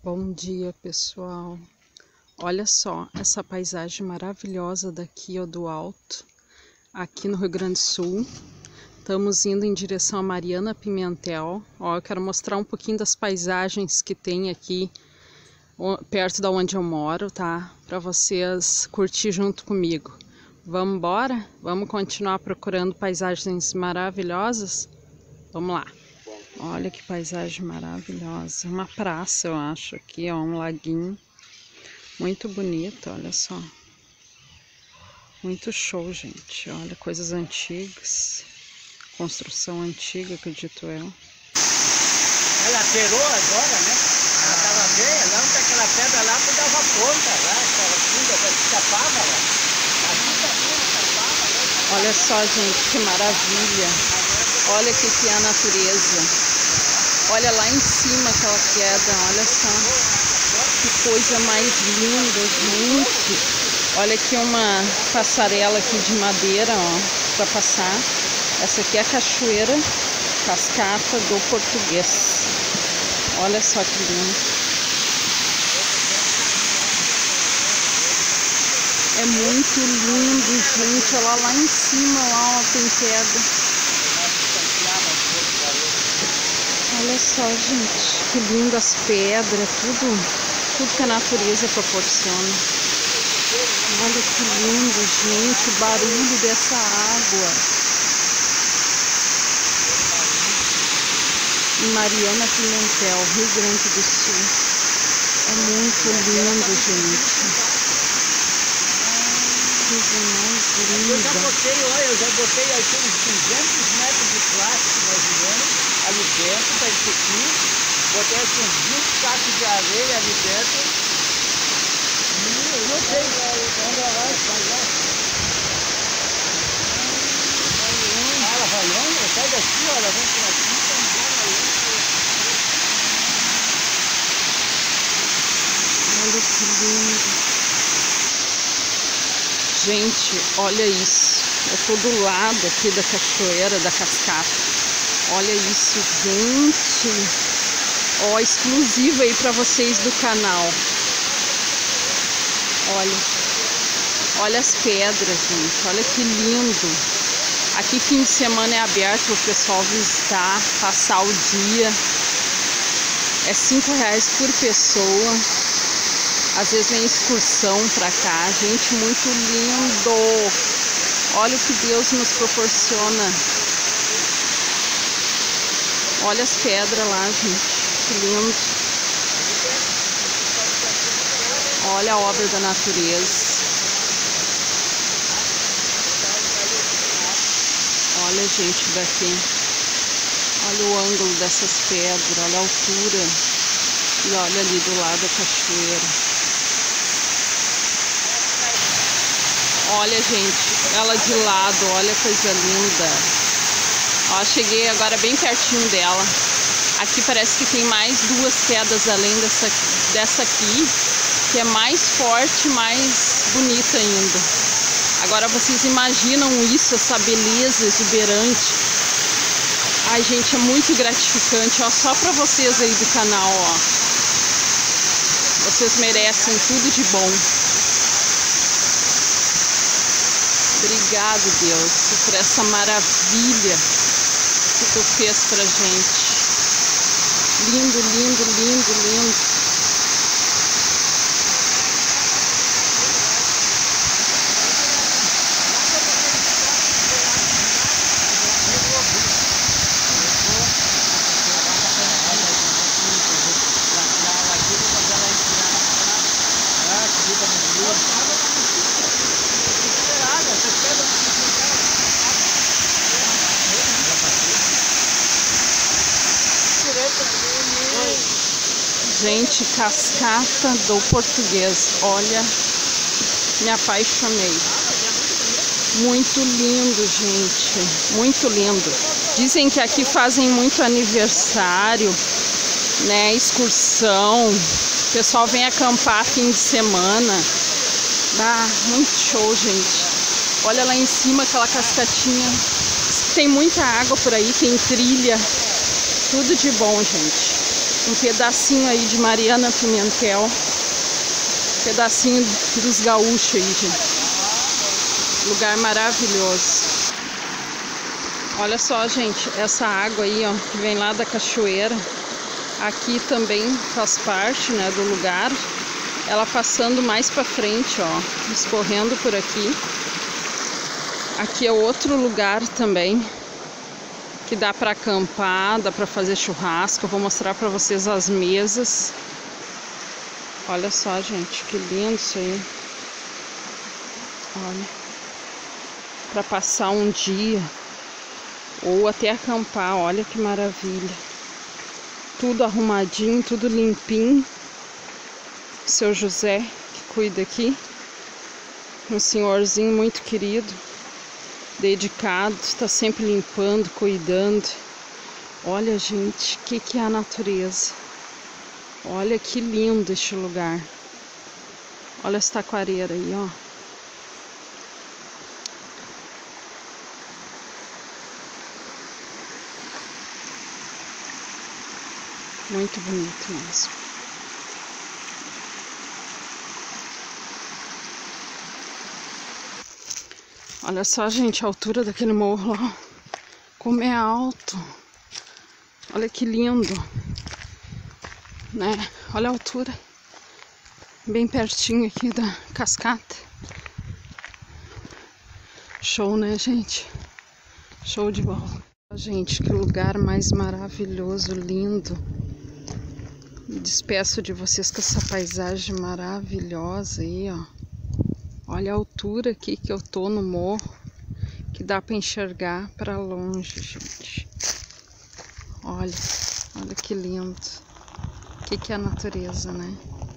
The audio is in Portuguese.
Bom dia, pessoal. Olha só essa paisagem maravilhosa daqui, ó, do alto, aqui no Rio Grande do Sul. Estamos indo em direção a Mariana Pimentel. Ó, eu quero mostrar um pouquinho das paisagens que tem aqui perto da onde eu moro, tá? Para vocês curtir junto comigo. Vamos embora? Vamos continuar procurando paisagens maravilhosas? Vamos lá. Olha que paisagem maravilhosa. Uma praça, eu acho, aqui, ó, um laguinho. Muito bonito, olha só. Muito show, gente. Olha, coisas antigas. Construção antiga, acredito eu. Ela aterou agora, né? Ela tava velha, lá onde aquela pedra lá dava ponta, lá, aquela funda, escapava lá. Olha só, gente, que maravilha. Olha o que é a natureza. Olha lá em cima aquela queda, olha só. Que coisa mais linda, gente. Olha aqui uma passarela aqui de madeira, ó, para passar. Essa aqui é a cachoeira Cascata do Português. Olha só que lindo. É muito lindo, gente. Olha lá em cima, lá, ó, tem queda. Olha só, gente, que lindo as pedras, tudo que a natureza proporciona. Olha que lindo, gente, o barulho dessa água. Em Mariana Pimentel, Rio Grande do Sul. É muito lindo, gente. Coisa mais linda. Eu já botei aqui uns 200 metros de plástico, mais ou menos, ali dentro, tá isso aqui. Botei aqui uns 20 sacos de areia ali dentro. Eu não sei. Ela vai longe? Sai daqui, ó, ela vem por aqui. Olha que lindo. Gente, olha isso. Eu tô do lado aqui da cachoeira, da cascata. Olha isso, gente. Ó, exclusiva aí pra vocês do canal. Olha as pedras, gente. Olha que lindo. Aqui fim de semana é aberto para o pessoal visitar, passar o dia. É R$5 por pessoa. Às vezes vem excursão pra cá. Gente, muito lindo. Olha o que Deus nos proporciona. Olha as pedras lá, gente. Que lindo. Olha a obra da natureza. Olha, gente, daqui. Olha o ângulo dessas pedras. Olha a altura. E olha ali do lado a cachoeira. Olha, gente, ela de lado, olha a coisa linda. Ó, cheguei agora bem pertinho dela. Aqui parece que tem mais duas quedas além dessa aqui, que é mais forte, mais bonita ainda. Agora vocês imaginam isso, essa beleza exuberante. Ai, gente, é muito gratificante, ó, só pra vocês aí do canal, ó. Vocês merecem tudo de bom. Obrigado, Deus, por essa maravilha que tu fez pra gente. Lindo, lindo, lindo, lindo. Gente, Cascata do Português, olha, me apaixonei. Muito lindo, gente, muito lindo. Dizem que aqui fazem muito aniversário, né, excursão. O pessoal vem acampar fim de semana. Ah, muito show, gente. Olha lá em cima aquela cascatinha. Tem muita água por aí, tem trilha. Tudo de bom, gente. Um pedacinho aí de Mariana Pimentel. Pedacinho dos gaúchos aí, gente. Lugar maravilhoso. Olha só, gente, essa água aí, ó, que vem lá da cachoeira. Aqui também faz parte, né, do lugar. Ela passando mais pra frente, ó, escorrendo por aqui. Aqui é outro lugar também que dá para acampar, dá para fazer churrasco. Eu vou mostrar para vocês as mesas. Olha só, gente, que lindo isso aí. Olha, para passar um dia ou até acampar. Olha que maravilha. Tudo arrumadinho, tudo limpinho. Seu José que cuida aqui. Um senhorzinho muito querido, dedicado, está sempre limpando, cuidando. Olha, gente, o que é a natureza. Olha que lindo este lugar. Olha essa taquareira aí, ó. Muito bonito mesmo. Olha só, gente, a altura daquele morro lá. Como é alto. Olha que lindo. Né? Olha a altura. Bem pertinho aqui da cascata. Show, né, gente? Show de bola. Gente, que lugar mais maravilhoso, lindo. Me despeço de vocês com essa paisagem maravilhosa aí, ó. Olha a altura aqui que eu tô no morro, que dá para enxergar para longe, gente. Olha, olha que lindo. O que é a natureza, né?